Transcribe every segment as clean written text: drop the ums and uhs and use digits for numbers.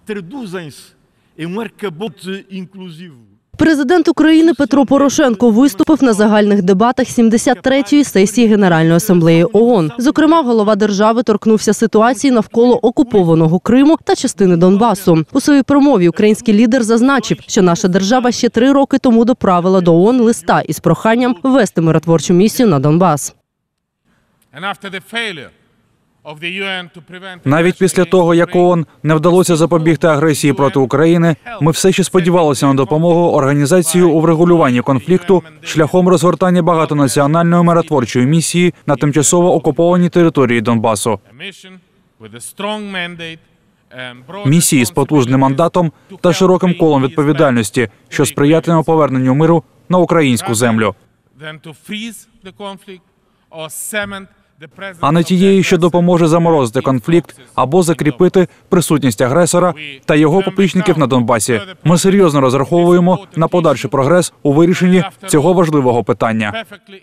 Президент України Петро Порошенко виступив на загальних дебатах 73-ї сесії Генеральної асамблеї ООН. Зокрема, голова держави торкнувся ситуації навколо окупованого Криму та частини Донбасу. У своїй промові український лідер зазначив, що наша держава ще 3 роки тому доправила до ООН листа із проханням ввести миротворчу місію на Донбас. Навіть після того, як ООН не вдалося запобігти агресії проти України, ми все ще сподівалися на допомогу організації у врегулюванні конфлікту шляхом розгортання багатонаціональної миротворчої місії на тимчасово окупованій території Донбасу. Місії з потужним мандатом та широким колом відповідальності, що сприятиме поверненню миру на українську землю. А не тієї, що допоможе заморозити конфлікт або закріпити присутність агресора та його поплічників на Донбасі. Ми серйозно розраховуємо на подальший прогрес у вирішенні цього важливого питання.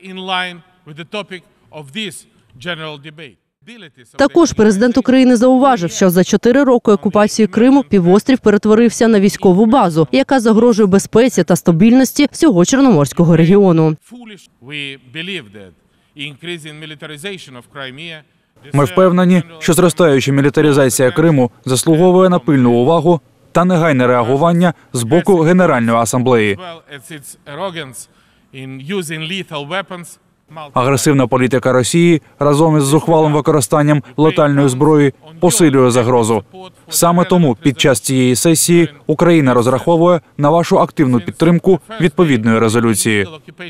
Також президент України зауважив, що за 4 роки окупації Криму півострів перетворився на військову базу, яка загрожує безпеці та стабільності всього Чорноморського регіону. Ми впевнені, що зростаюча мілітаризація Криму заслуговує на пильну увагу та негайне реагування з боку Генеральної асамблеї. Агресивна політика Росії разом із зухвалим використанням летальної зброї посилює загрозу. Саме тому під час цієї сесії Україна розраховує на вашу активну підтримку відповідної резолюції.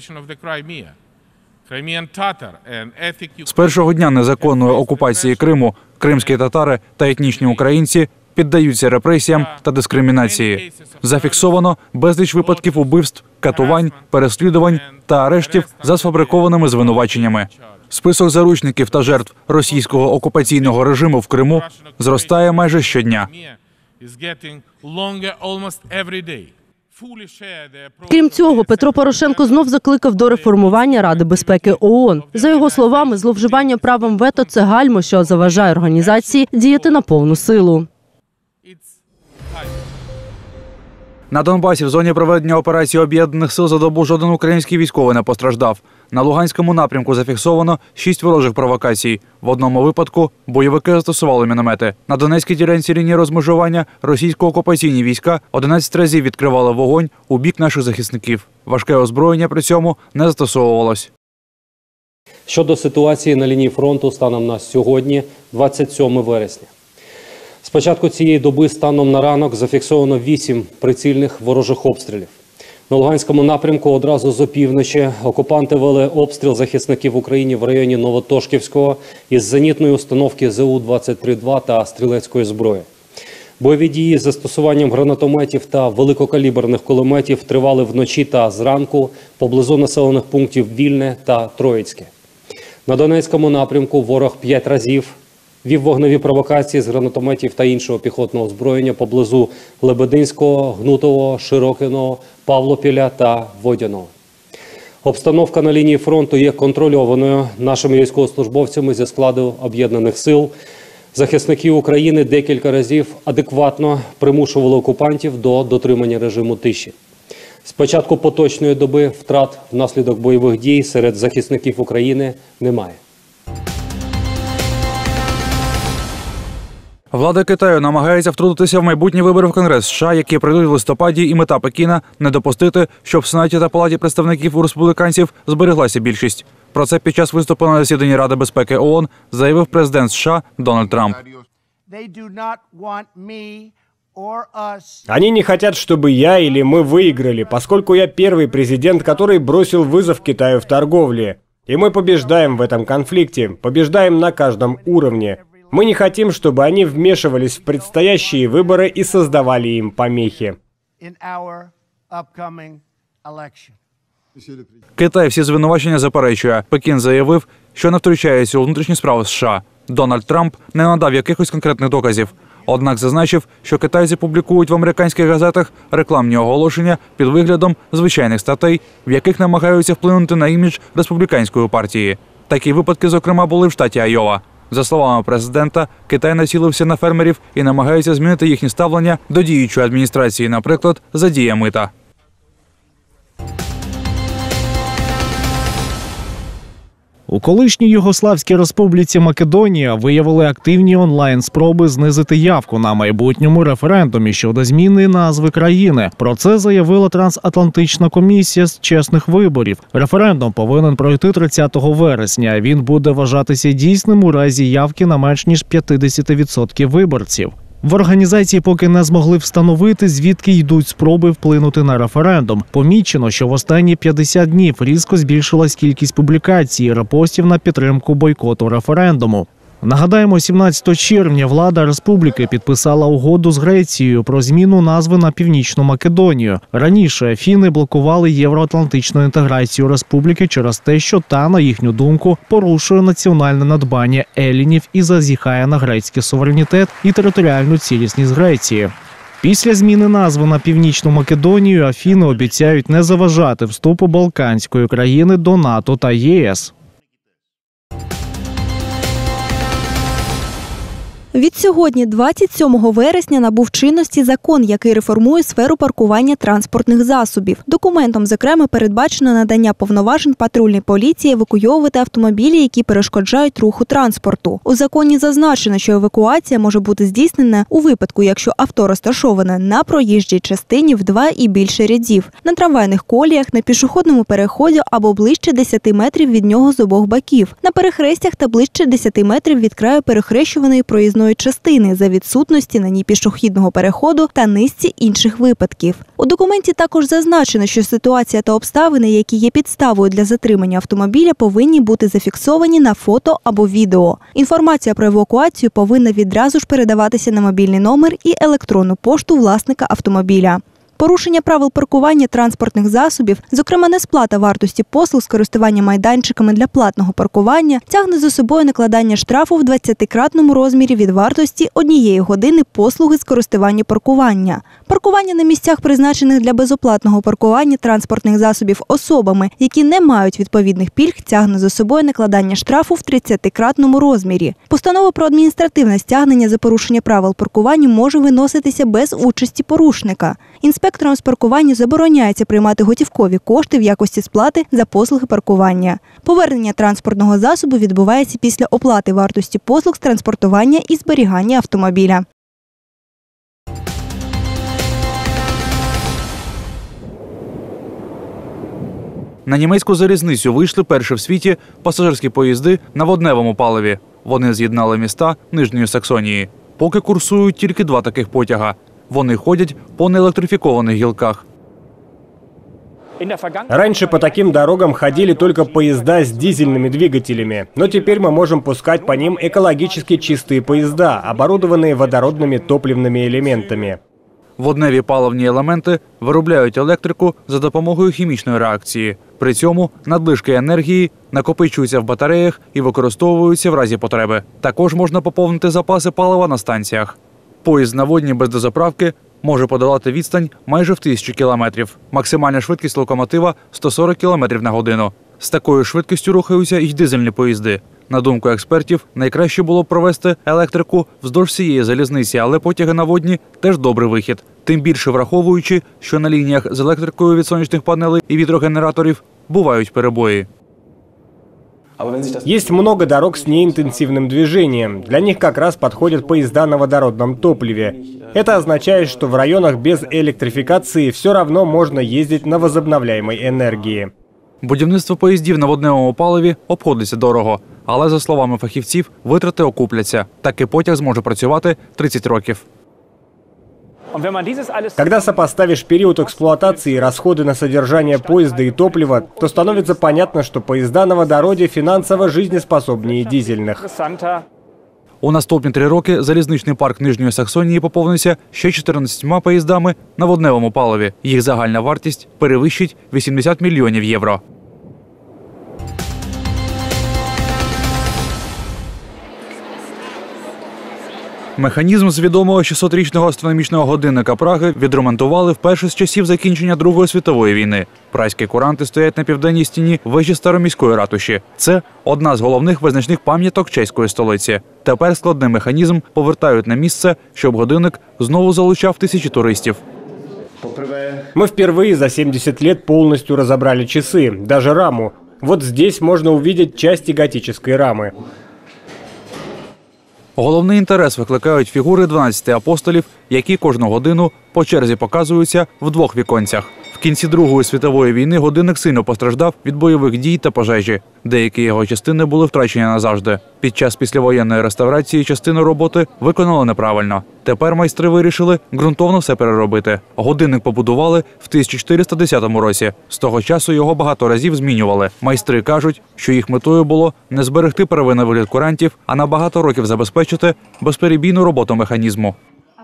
З першого дня незаконної окупації Криму кримські татари та етнічні українці піддаються репресіям та дискримінації. Зафіксовано безліч випадків убивств, катувань, переслідувань та арештів за сфабрикованими звинуваченнями. Список заручників та жертв російського окупаційного режиму в Криму зростає майже щодня. Крім цього, Петро Порошенко знов закликав до реформування Ради безпеки ООН. За його словами, зловживання правом вето – це гальмо, що заважає організації діяти на повну силу. На Донбасі в зоні проведення операції Об'єднаних сил за добу жоден український військовий не постраждав. На Луганському напрямку зафіксовано 6 ворожих провокацій. В одному випадку бойовики застосували міномети. На Донецькій ділянці лінії розмежування російсько-окупаційні війська 11 разів відкривали вогонь у бік наших захисників. Важке озброєння при цьому не застосовувалось. Щодо ситуації на лінії фронту станом на сьогодні, 27 вересня. З початку цієї доби станом на ранок зафіксовано 8 прицільних ворожих обстрілів. На Луганському напрямку одразу з опівночі окупанти вели обстріл захисників України в районі Новотошківського із зенітної установки ЗУ-23-2 та стрілецької зброї. Бойові дії з застосуванням гранатометів та великокаліберних кулеметів тривали вночі та зранку поблизу населених пунктів Вільне та Троїцьке. На Донецькому напрямку ворог 5 разів вів вогневі провокації з гранатометів та іншого піхотного озброєння поблизу Лебединського, Гнутового, Широкиного, Павлопіля та Водяного. Обстановка на лінії фронту є контрольованою нашими військовослужбовцями зі складу Об'єднаних сил. Захисники України декілька разів адекватно примушували окупантів до дотримання режиму тиші. З початку поточної доби втрат внаслідок бойових дій серед захисників України немає. Влада Китаю намагається втрутитися в майбутні вибори в Конгрес США, які пройдуть в листопаді, і мета Пекіна – не допустити, щоб в Сенаті та Палаті представників у республіканців збереглася більшість. Про це під час виступу на засіданні Ради безпеки ООН заявив президент США Дональд Трамп. Они не хотят, чтобы я или мы выиграли, поскольку я первый президент, который бросил вызов Китаю в торговле. И мы побеждаем в этом конфликте, побеждаем на каждом уровне. Мы не хотим, чтобы они вмешивались в предстоящие выборы и создавали им помехи. Китай всі звинувачення заперечує. Пекін заявив, що не втручається у внутрішні справи США. Дональд Трамп не надав якихось конкретних доказів. Однак зазначив, що китайці публікують в американських газетах рекламні оголошення під виглядом звичайних статей, в яких намагаються вплинути на імідж республіканської партії. Такі випадки, зокрема, були в штаті Айова. За словами президента, Китай націлився на фермерів і намагається змінити їхнє ставлення до діючої адміністрації, наприклад, задія мита. У колишній Югославській республіці Македонія виявили активні онлайн-спроби знизити явку на майбутньому референдумі щодо зміни назви країни. Про це заявила Трансатлантична комісія з чесних виборів. Референдум повинен пройти 30 вересня. Він буде вважатися дійсним у разі явки на менш ніж 50% виборців. В організації поки не змогли встановити, звідки йдуть спроби вплинути на референдум. Помічено, що в останні 50 днів різко збільшилась кількість публікацій і репостів на підтримку бойкоту референдуму. Нагадаємо, 17 червня влада республіки підписала угоду з Грецією про зміну назви на Північну Македонію. Раніше Афіни блокували євроатлантичну інтеграцію республіки через те, що та, на їхню думку, порушує національне надбання елінів і зазіхає на грецький суверенітет і територіальну цілісність Греції. Після зміни назви на Північну Македонію Афіни обіцяють не заважати вступу балканської країни до НАТО та ЄС. Відсьогодні, 27 вересня, набув чинності закон, який реформує сферу паркування транспортних засобів. Документом, зокрема, передбачено надання повноважень патрульній поліції евакуйовувати автомобілі, які перешкоджають руху транспорту. У законі зазначено, що евакуація може бути здійснена у випадку, якщо авто розташоване на проїжджій частині в 2 і більше рядів, на трамвайних коліях, на пішохідному переході або ближче 10 метрів від нього з обох боків, на перехрестях та ближче 10 метрів від краю перехрещуваної проїзної частини за відсутності на ній пішохідного переходу та низці інших випадків. У документі також зазначено, що ситуація та обставини, які є підставою для затримання автомобіля, повинні бути зафіксовані на фото або відео. Інформація про евакуацію повинна відразу ж передаватися на мобільний номер і електронну пошту власника автомобіля. Порушення правил паркування транспортних засобів, зокрема несплата вартості послуг з користування майданчиками для платного паркування, тягне за собою накладання штрафу в 20-кратному розмірі від вартості 1 години послуги з користування паркування. Паркування на місцях, призначених для безоплатного паркування транспортних засобів особами, які не мають відповідних пільг, тягне за собою накладання штрафу в 30-кратному розмірі. Постанова про адміністративне стягнення за порушення правил паркування може виноситися без участі порушника. Інспекторам з паркування забороняється приймати готівкові кошти в якості сплати за послуги паркування. Повернення транспортного засобу відбувається після оплати вартості послуг з транспортування і зберігання автомобіля. На німецьку залізницю вийшли перші в світі пасажирські поїзди на водневому паливі. Вони з'єднали міста Нижньої Саксонії. Поки курсують тільки 2 таких потяга. Вони ходять по неэлектрификованных гілках. Раньше по таким дорогам ходили только поезда с дизельными двигателями, но теперь мы можем пускать по ним экологически чистые поезда, оборудованные водородными топливными элементами. Водневі паливні елементи виробляють електрику за допомогою хімічної реакції. При цьому надлишки енергії накопичуються в батареях і використовуються в разі потреби. Також можна поповнити запаси палива на станціях. Поїзд на водні без дозаправки може подолати відстань майже в 1000 кілометрів. Максимальна швидкість локомотива – 140 кілометрів на годину. З такою швидкістю рухаються і дизельні поїзди. На думку експертів, найкраще було б провести електрику вздовж всієї залізниці, але потяги на водні – теж добрий вихід. Тим більше враховуючи, що на лініях з електрикою від сонячних панелей і вітрогенераторів бувають перебої. Есть много дорог с неинтенсивным движением. Для них как раз подходят поезда на водородном топливе. Это означает, что в районах без электрификации все равно можно ездить на возобновляемой энергии. Будівництво поїздів на водневому паливі обходиться дорого. Але, за словами фахівців, витрати окупляться. Такий потяг зможе працювати 30 років. Когда сопоставишь период эксплуатации и расходы на содержание поезда и топлива, то становится понятно, что поезда на водороде финансово жизнеспособнее дизельных. У наступні 3 роки залізничний парк Нижньої Саксонії поповниться ще 14 поїздами на водневому паливі. Їх загальна вартість перевищить 80 мільйонів євро. Механізм з відомого 600-річного астрономічного годинника Праги відремонтували вперше з часів закінчення Другої світової війни. Празькі куранти стоять на південній стіні вежі Староміської ратуші. Це одна з головних визначних пам'яток чеської столиці. Тепер складний механізм повертають на місце, щоб годинник знову залучав тисячі туристів. Мы впервые за 70 лет полностью разобрали часы, даже раму. Вот здесь можно увидеть части готической рамы. Головний інтерес викликають фігури 12 апостолів, які кожну годину по черзі показуються в двох віконцях. В кінці Другої світової війни годинник сильно постраждав від бойових дій та пожежі. Деякі його частини були втрачені назавжди. Під час післявоєнної реставрації частину роботи виконали неправильно. Тепер майстри вирішили ґрунтовно все переробити. Годинник побудували в 1410 році. З того часу його багато разів змінювали. Майстри кажуть, що їх метою було не зберегти первинний вигляд курантів, а на багато років забезпечити безперебійну роботу механізму.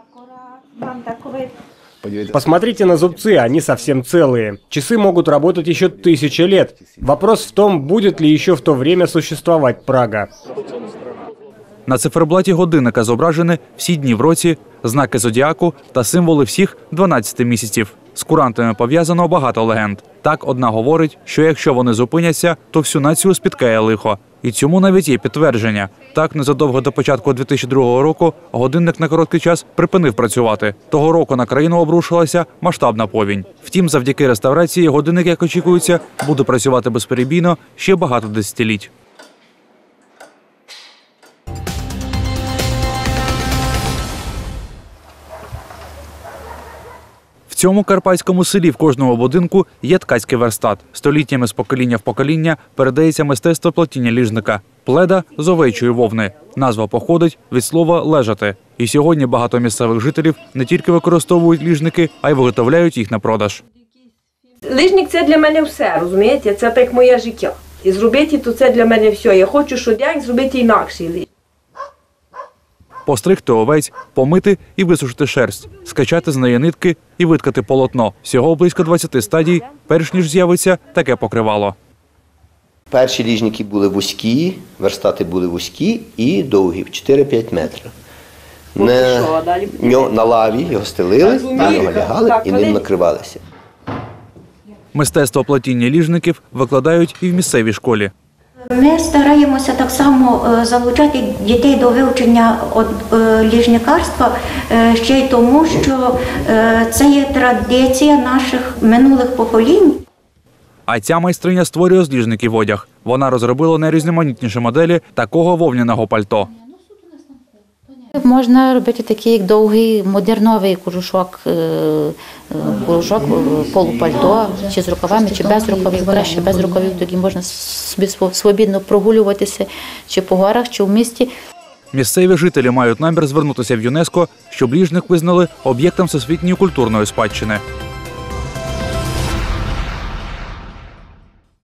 Посмотрите на зубцы, они совсем целые. Часы могут работать еще 1000 лет. Вопрос в том, будет ли еще в то время существовать Прага. На циферблаті годинника зображені всі дні в році, знаки зодіаку та символи всіх 12 місяців. З курантами пов'язано багато легенд. Так, одна говорить, що якщо вони зупиняться, то всю націю спіткає лихо. І цьому навіть є підтвердження. Так, незадовго до початку 2002 року годинник на короткий час припинив працювати. Того року на країну обрушилася масштабна повінь. Втім, завдяки реставрації годинник, як очікується, буде працювати безперебійно ще багато десятиліть. В цьому карпатському селі в кожному будинку є ткацький верстат. Століттями з покоління в покоління передається мистецтво плетіння ліжника. Пледа з овечої вовни. Назва походить від слова «лежати». І сьогодні багато місцевих жителів не тільки використовують ліжники, а й виготовляють їх на продаж. Лижник – це для мене все, розумієте? Це так моє життя. І зробити, то це для мене все. Я хочу щодень зробити інакший лижник. Постригти овець, помити і висушити шерсть, скачати з неї нитки і виткати полотно. Всього близько 20 стадій, перш ніж з'явиться таке покривало. Перші ліжники були вузькі, верстати були вузькі і довгі, 4-5 метрів. На лаві його стелили, на нього лягали і ним накривалися. Мистецтво плетіння ліжників викладають і в місцевій школі. Ми стараємося так само залучати дітей до вивчення ліжникарства ще й тому, що це є традиція наших минулих поколінь. А ця майстриня створює з ліжників одяг. Вона розробила найрізноманітніші моделі такого вовняного пальто. Можна робити такий як довгий модерновий кожушок, полупальто, чи з рукавами, чи без рукавів. Краще без рукавів, тоді можна собі свобідно прогулюватися чи по горах, чи в місті. Місцеві жителі мають намір звернутися в ЮНЕСКО, щоб ліжник визнали об'єктом всесвітньої культурної спадщини.